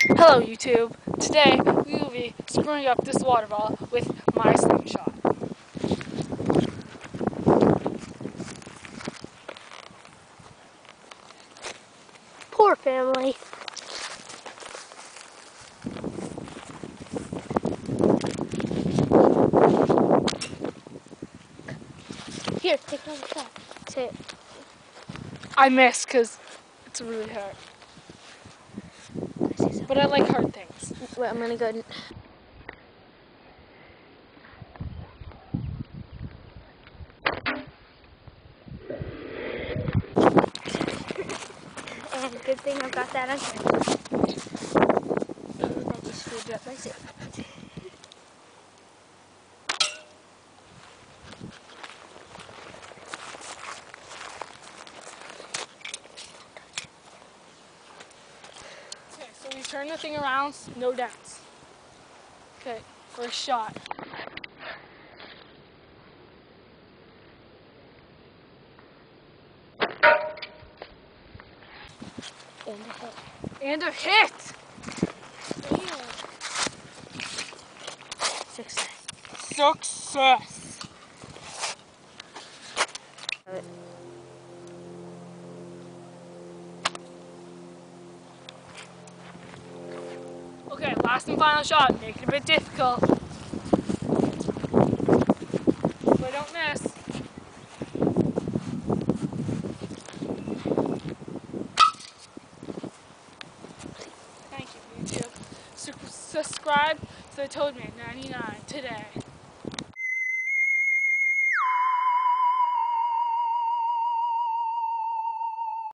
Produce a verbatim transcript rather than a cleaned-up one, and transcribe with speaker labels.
Speaker 1: Hello YouTube. Today we will be screwing up this water ball with my SlingShot.
Speaker 2: Poor family. Here, take another shot. Say it.
Speaker 1: I missed because it's really hard. But I like hard things.
Speaker 2: Wait, I'm gonna go and... And good thing I've got that on camera. I just screwed up my zip.
Speaker 1: Okay, so we turn the thing around, no downs. Okay, first shot.
Speaker 2: And a hit.
Speaker 1: And a hit!
Speaker 2: Success.
Speaker 1: Success! Okay, last and final shot. Make it a bit difficult. So I don't miss. Thank you, YouTube. Su- subscribe to the Toadman ninety-nine today.